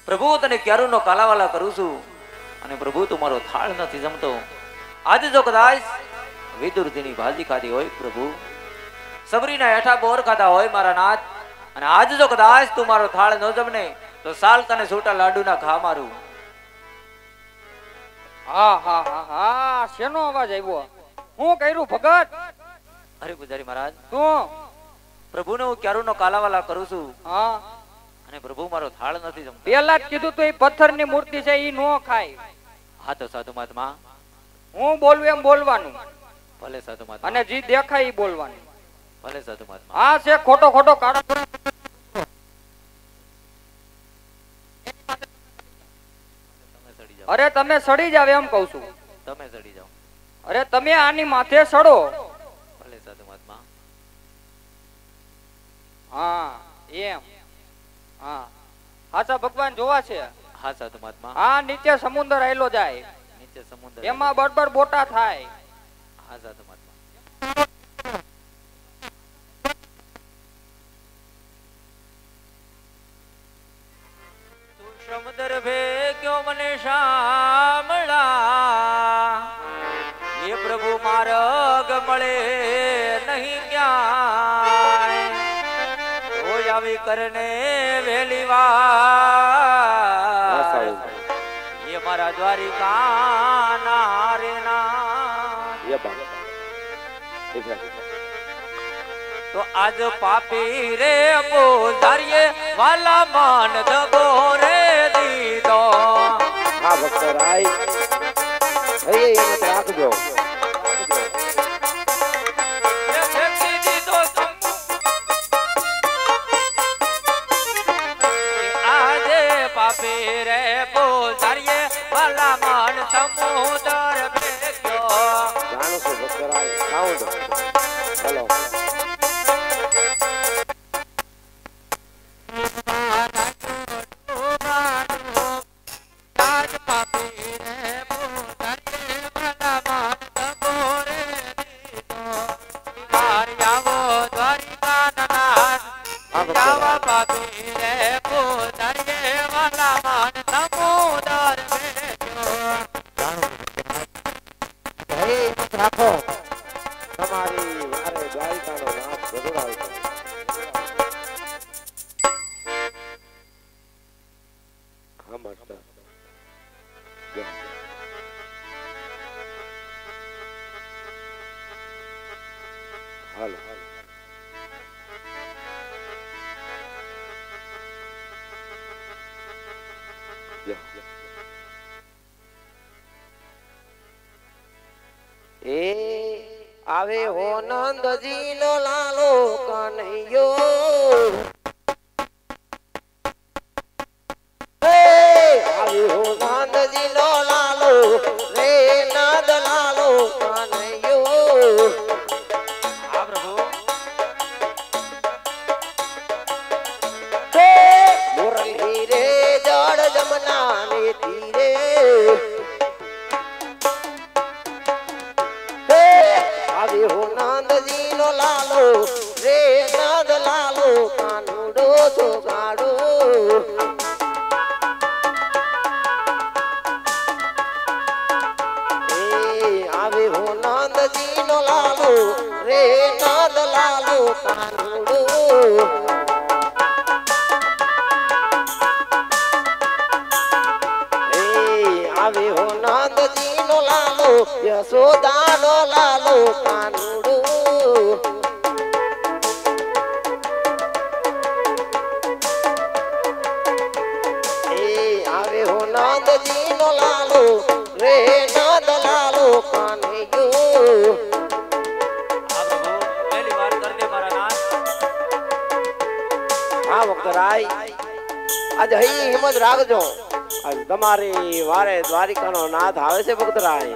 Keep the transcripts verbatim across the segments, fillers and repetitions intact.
પ્રભુ તને ક્યારુનો કાલાવાલા કરું છું અને પ્રભુ તું મારો થાળ નથી જમતો. આજે જો કદાચ વિદુરજીની ભાજી ખાધી હોય પ્રભુ, સબરીના હેઠા બોર ખાધા હોય મારા નાથ, અને આજે જો કદાચ તું મારો થાળ ન જમને તો સાલ તને છૂટા લાડુના ખા મારું. હા હા હા હા શેનો અવાજ આવ્યો? હું કર્યું ભગત? અરે પૂજારી મહારાજ, તું પ્રભુને હું ક્યારુનો કાલાવાલા કરું છું હા અને પ્રભુ મારો થાળ નથી જમતો. પેલા જ કીધું તો એ પથ્થરની મૂર્તિ છે ઈ નો ખાય. હા તો સાધુ મહાત્મા, હું બોલવું એમ બોલવાનું, ભલે સાધુ મહાત્મા, અને જે દેખાય ઈ બોલવાનું. ભલે સાધુ મહાત્મા. આ છે ખોટો ખોટો કાળા. અરે તમે સડી જાવ એમ કઉ છું. તમે ચડી જાઓ. અરે તમે આની માથે સડો. ભલે સાધુ મહાત્મા. હા એમ. હા હાચા ભગવાન જોવા છે. હા સાધુ મહાત્મા. હા નીચે સમુદ્ર આયલો જાય, નીચે સમુદ્ર એમાં બડબડ બોટા થાય. હા સાધુ મહાત્મા. સમુદ્ર ભેગ્યો મને શામળા, એ પ્રભુ માર્ગ મળે નહીં ક્યાંય, હોય આવી કરને વેલી વાર, એ મારા દ્વારિકા ના રે ના. તો આજ પાપી રે પોધારીએ વાલા માન દગો રે દીધો. હા ભક્તરાય, હૈયે એમ રાખજો. આજે પાપી રે પોધારીએ વાલા માન સમુદર ભેગ્યો. જાણો છો ભક્તરાય, સાઉન્ડ હેલો. રાખો તમારી વારે દ્વારિકાનો નાથ જરૂર આવશે. હા માસ્ટર હાલો એ આવે હો નંદજી નો લાલો કનૈયો, આવે હો નંદજી નો લાલો રે નંદ લાલો કનૈયો. હા પ્રભુ. મુરલી રે જળ જમના ને તીરે, આવે હો નંદજી નો લાલો રે નંદ લાલો કાનુડો ચોગાડો. એ આવે હો નંદજી નો લાલો રે નંદ લાલો કાનુડો. એ આવે હો નંદજી નો લાલો યશોદા નો લાલો કાનુડો. એ આવે હો નંદજી નો લાલો રે નંદ લાલો કાનૈયો. હા પ્રભુ, પહેલી વાર કરજે મારા નાથ. હા ભક્તરાય, આજ હઈ હિંમત રાખજો. આજ તમારી વારે દ્વારિકાનો નાથ આવે છે ભક્તરાય.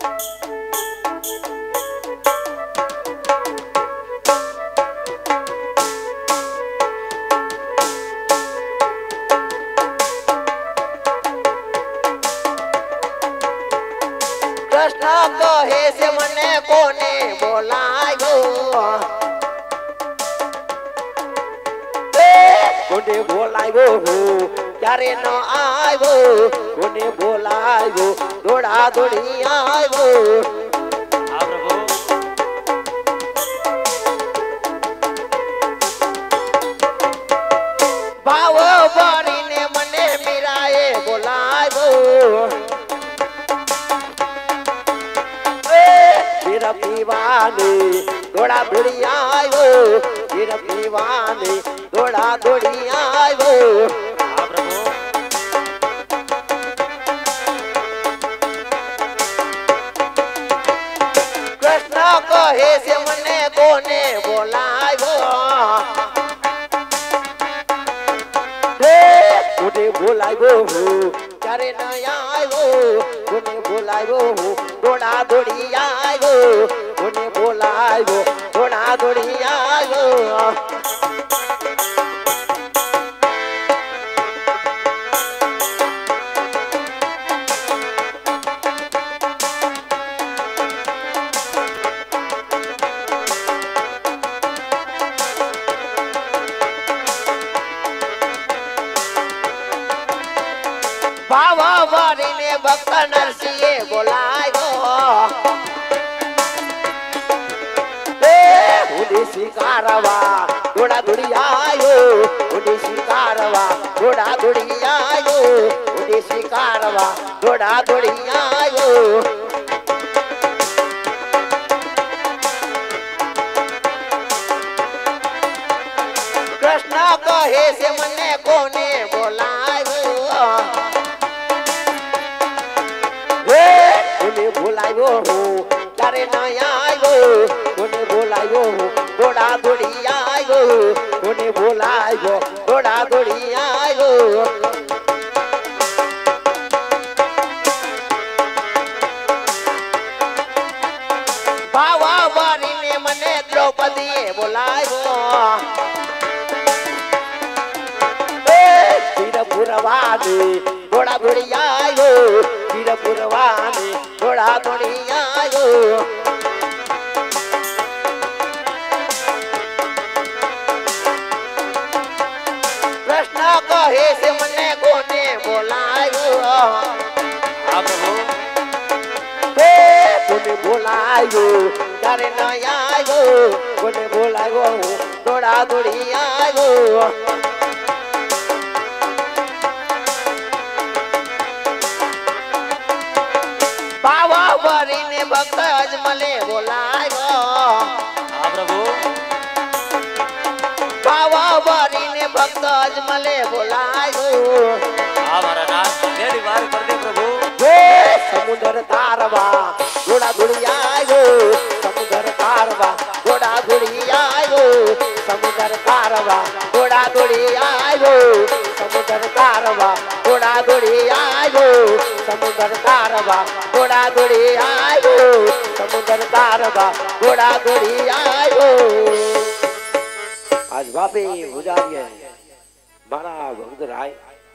કૃષ્ણ કહે છે મને કોને બોલાયો, કોને બોલાયો क्यारे न आयो कोने बोलायो दौड़ा दौड़ी आयो हाँ प्रभु भाव बारी ने मने मीराए बोलायो फिर पीवाने दौड़ा दौड़ी आयो फिर पीवाने दौड़ा दौड़ी आयो हाँ प्रभु कृष्ण कहे से मने कोने बोलायो कोने बोलायो क्यारे न आयो कोने बोलायो दौड़ा दौड़ी आयो कोने बोलायो दौड़ा दौड़ी आयो बाबा बारी ने भक्त नरसिंह बोलायो उड़ी शिकारवा दौड़ा दौड़ी आयो उड़ी शिकारवा दौड़ा दौड़ी आयो उड़ी शिकारवा दौड़ा दौड़ी आयो कृष्ण कहे से मने कोने बोलायो कोने बोलायो क्यारे न आयो कोने बोलायो दौड़ा दौड़ी आयो कोने बोलायो दौड़ा दौड़ी आयो बाबा बारी ने मने द्रौपदी बोलायो पुरवाने दौड़ा दौड़ी आयो फिर पुरवाने दौड़ा दौड़ी आयो कृष्ण कहे से मने कोने बोलायो हाँ प्रभु कोने बोलायो क्यारे न आयो कोने बोलायो दौड़ा दौड़ी आयो बाबा बारी ने भक्त अजमले बोलायो हाँ प्रभु बाबा बारी ने भक्त अजमले बोलायो हाँ मारा नाथ मेरी बार कर दे प्रभु समुद्र तारवा दौड़ा दौड़ी आयो समुद्र तारवा दौड़ा दौड़ी आयो समुद्र तारवा दौड़ा दौड़ी आयो समुद्र तारवा दौड़ा दौड़ी आयो समुद्र तारवा दौड़ा दौड़ी आयो समुद्र तारवा दौड़ा दौड़ी आयो आज बापे गुजारिए मारा भक्त राय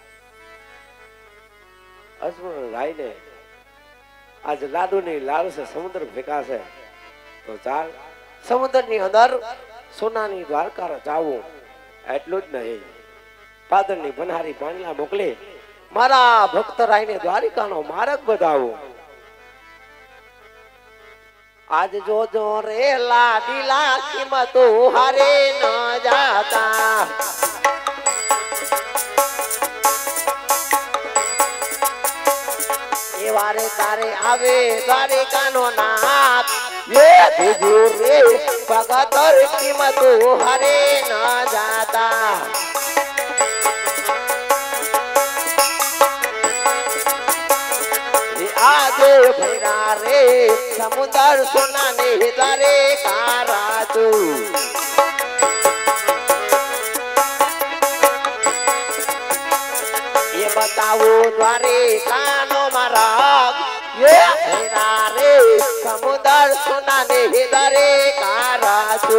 अजमल राय ने आज लाडू ने लाल से समुद्र फेंका से तो चाल समुद्र ની અંદર સોનાની દ્વારકા રચાવો એટલું જ નહીં પાદરની બનહારી પાંડલા મોકલે મારા ભક્ત રાયને દ્વારિકાનો માર્ગ બતાવો आज जो जो रे लाडीला किमतो हारे न जाता ये वारे तारे आवे द्वारिकानो नाथ ये तुझो रे भगतर किमतो हारे न जाता आज भैरा रे समुद्र सोना ने द्वारे कारा तू ये बताओ द्वारे कानो मारा ये भैरा रे समुद्र सोना ने द्वारे कारा तू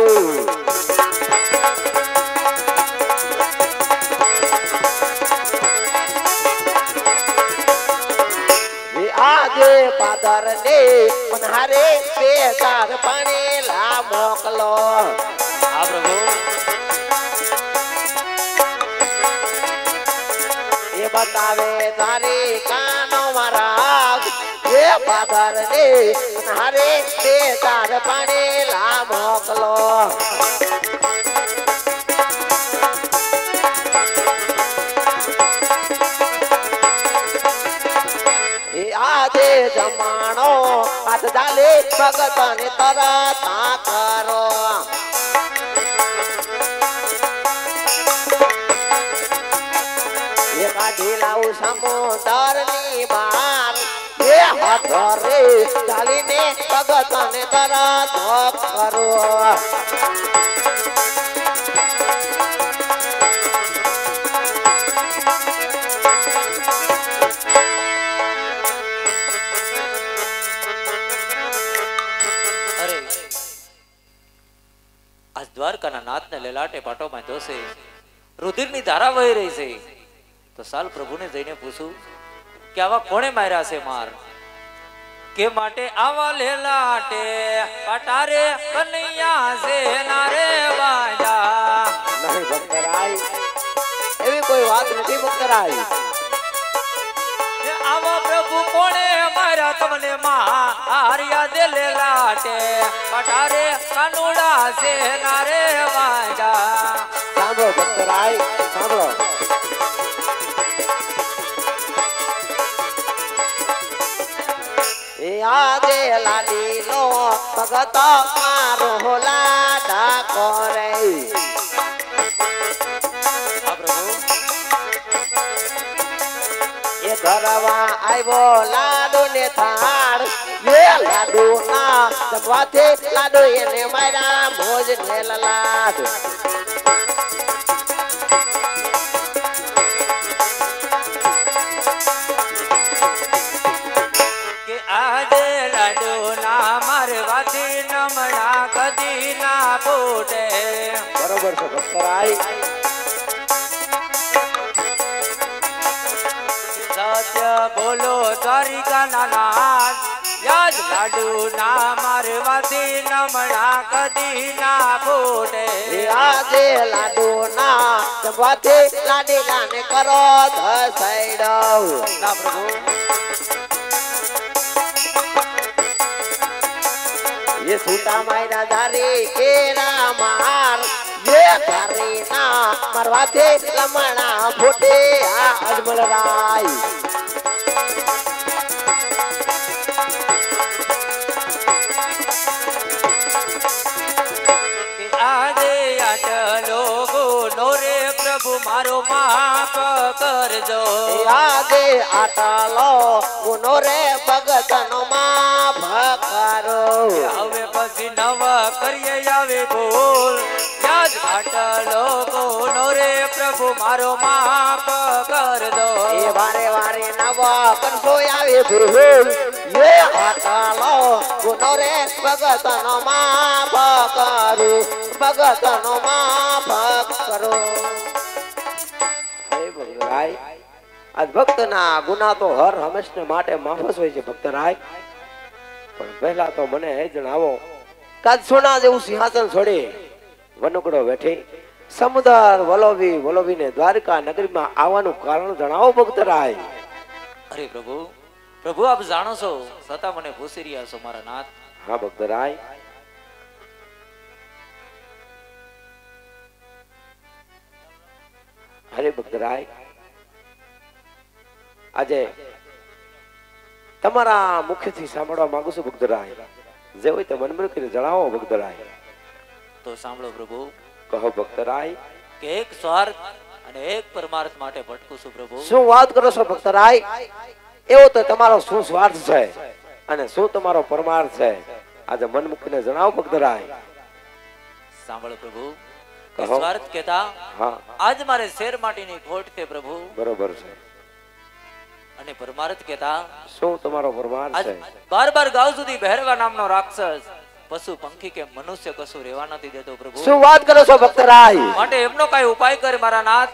आजे पादर ने उन्हारे बेकार पानी ला मोकलो हाँ प्रभु ये બતાવે તારી કાનો મારા એ પાદર ને હારે તે તાર પાણી લા મોકલો આજે જમાણો હાથ ડાલે ભગત ને તરત કરો એ કાઢી લાવું સમુદર ની બાર એ હાથ રે ચાલીને ભગત ને તરત કરો દ્વારકાના નાથને લેલાટે પાટોમાં જોશે રુધિરની ધારા વહી રહી છે તો સાલ પ્રભુને જઈને પૂછું કે આવા કોણે માર્યા છે માર કે માટે આવા લેલાટે પાટારે કનૈયા છે નારે વાજા નહીં ભક્તરાય એવી કોઈ વાત નથી ભક્તરાય આવા પ્રભુ કોણે માર્યા તમને મારિયા દે લેલાટે પાટારે કાનુડા છે નારે વાજા સાંભળો ભક્તરાય સાંભળો એ આજે લાડી નો ભગત મારો લાડા કરે ઘરવા આવ્યો લાડુ ને થાળ એ લાડુ ના જગવાથી લાડુ એને માર્યા મોજ ને લાડ કે આજે લાડુ ના મારવાથી નમણા કદી ના ફૂટે બરોબર છે ભક્તરાય સત્ય બોલો દ્વારિકા નાના યાદ લાડુ ના મારવાથી નમણા કદી ના ફૂટે આજે લાડુ ના જગવાથી લાડી લાને કરો ધસાઈડો ના પ્રભુ ये सूटा मायरा धारी केरा मार ये धारी ना मरवाते लमणा फूटे आ अजमल राय के आजे आटलो गुनो रे प्रभु मारो माफ करजो आजे आटलो गुनो रे भगतनो माफ करो હવે પછી નવ કરીએ આવે બોલ યાદ આટલો ગુનો રે પ્રભુ મારો માફ કરજો એ વારે વારે નવ કરશો આવે ભૂલ ये आटलो गुनो रे भगतनो माफ करो भगतनो माफ करो हे भगवान आज भक्तना गुना तो हर हमेशने માટે માફ જ હોય છે ભક્તરાય પણ પહેલા તો મને એ જણાવો કાજ સોના જેવું સિંહાસન છોડી વનકડો બેઠી સમુદ્ર વલોવી વલોવીને દ્વારકા નગરીમાં આવવાનું કારણ જણાવો ભક્તરાય અરે પ્રભુ પ્રભુ આપ જાણો છો છતાં મને પૂછી રહ્યા છો મારા નાથ હા ભક્તરાય હરે ભક્તરાય આજે તમારા મુખથી સાંભળવા માંગુ છું ભક્તરાય જે હોય તે મનમન કરીને જણાવો ભક્તરાય તો સાંભળો પ્રભુ કહો ભક્તરાય કે એક સ્વાર્થ અને એક પરમાર્થ માટે ભટકું છું પ્રભુ શું વાત કરો છો ભક્તરાય એવો તો તમારો શું સ્વાર્થ છે અને શું તમારો પરમાર્થ છે આજે મન મૂકીને જણાવો ભક્તરાય સાંભળો પ્રભુ કહો. સ્વાર્થ કેતા હા આજ મારે શેર માટીની ખોટ છે પ્રભુ બરોબર છે અને પરમાર્થ કેતા શું તમારો પરમાર્થ આજ છે બાર બાર ગાવ સુધી ભૈરવા નામનો રાક્ષસ પશુ પંખી કે મનુષ્ય કશું રહેવા નથી દેતો પ્રભુ શું વાત કરો છો ભક્તરાય માટે એમનો કઈ ઉપાય કરે મારા નાથ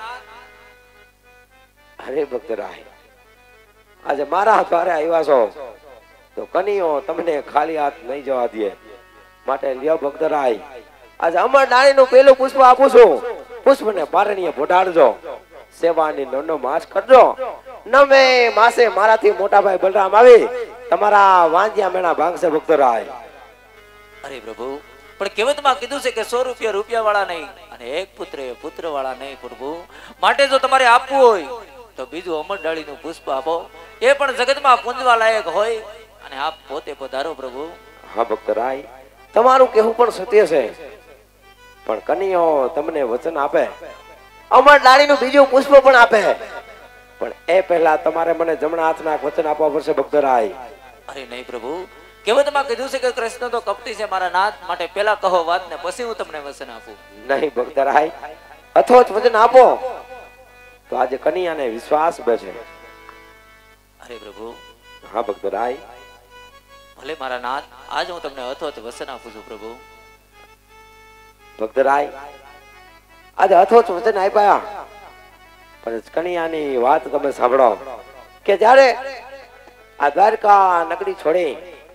અરે ભક્તરાય આજે મારા દ્વારે આવ્યા છો તો કનીઓ તમને ખાલી હાથ નહીં જવા દે માટે લ્યો ભક્તરાય આજે અમર ડાળીનું પેલું પુષ્પ આપું છું પુષ્પને પારણીએ ફોટાડજો સેવાની નોનો માસ કરજો નવે માસે મારાથી મોટા ભાઈ બલરામ આવી તમારા વાંજ્યા મેણા ભાંગશે ભક્તરાય. અરે પ્રભુ, પણ કહેવતમાં કીધું છે કે સો રૂપિયા રૂપિયા વાળા નહીં અને એક પુત્ર એ પુત્ર વાળા નહીં પ્રભુ. માટે જો તમારે આપવું હોય તો બીજું અમર ડાળીનું પુષ્પ આપો, એ પણ જગતમાં પૂંજવા લાયક હોય, અને આપ પોતે પધારો પ્રભુ. હા ભક્તરાય, તમારું કહેવું પણ સત્ય છે, પણ કનૈયો તમને વચન આપે અમર ડાળીનું બીજું પુષ્પ પણ આપે, પણ એ પહેલા તમારે મને જમણા હાથના વચન આપવા પડશે ભક્તરાય. અરે નહીં પ્રભુ, કહેવતમાં કીધું છે કે કૃષ્ણ તો કપટી છે મારા નાથ, માટે પેલા કહો વાત ને પછી હું તમને વચન આપું. નહીં ભક્તરાય, અથોચ વચન આપો તો આજે કનૈયાને વિશ્વાસ બેસે. અરે પ્રભુ. હા ભક્તરાય. ભલે મારા નાથ, આજ હું તમને અથોચ વચન આપું છું પ્રભુ. ભક્તરાય, આજે અથોચ વચન આપ્યા, પણ કનૈયાની વાત તમે સાંભળો કે જ્યારે આ દ્વારકા નગરી છોડી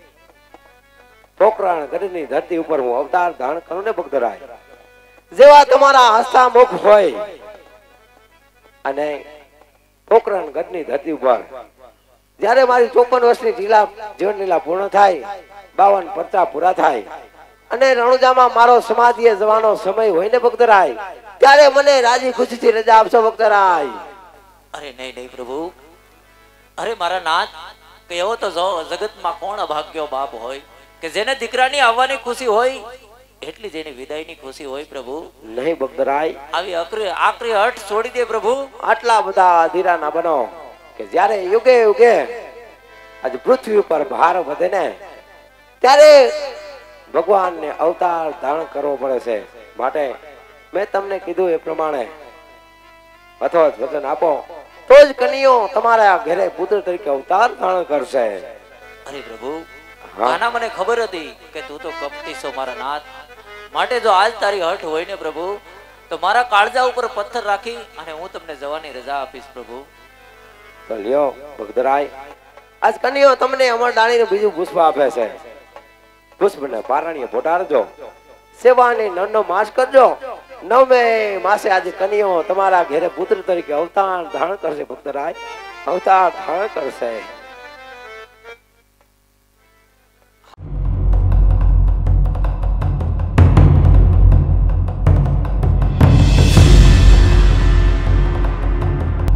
પોકરણ ગઢની ધરતી ઉપર હું અવતાર ધારણ કરું ને ભક્તરાય, જેવા તમારા હસ્તા મુખ હોય અને પોકરણ ગઢની ધરતી ઉપર જ્યારે મારી ચોપન વર્ષની લીલા જીવન લીલા પૂર્ણ થાય, બાવન પરચા પૂરા થાય અને રણુજામાં મારો સમાધિએ જવાનો સમય હોય ને ભક્તરાય, ત્યારે મને રાજી ખુશીથી રજા આપશો ભક્તરાય. અરે નહીં નહીં પ્રભુ. અરે મારા નાથ, કહેવો તો જો જગતમાં કોણ અભાગ્યો બાપ હોય કે જેને દીકરાની આવવાની ખુશી હોય એટલી જેની વિદાયની ખુશી હોય પ્રભુ. નહીં ભક્તરાય, આવી આકરી આકરી હઠ છોડી દે પ્રભુ. આટલા બધા અધીરા ના બનો કે જ્યારે યુગે યુગે આજે પૃથ્વી ઉપર ભાર વધે ને ત્યારે ભગવાનને અવતાર ધારણ કરવો પડે છે. માટે મેં તમને કીધું એ પ્રમાણે અથવા વચન આપો તો જ કનૈયો તમારા ઘરે પુત્ર તરીકે અવતાર ધારણ કરશે. અરે પ્રભુ, આના મને ખબર હતી કે તું તો કપટી છો મારા નાથ, માટે જો આજ તારી હઠ હોય ને પ્રભુ તો મારા કાળજા ઉપર પથ્થર રાખી અને હું તમને જવાની રજા આપીશ પ્રભુ. તો લ્યો ભક્તરાય, આજ કનૈયો તમને અમર ડાળીનું બીજું પુષ્પ આપે છે. પુષ્પને પારણીએ પોટાડજો, સેવાની નરનો માસ કરજો. નવમે માસે આજે કનૈયો તમારા ઘરે પુત્ર તરીકે અવતાર ધારણ કરશે ભક્તરાય, અવતાર ધારણ કરશે.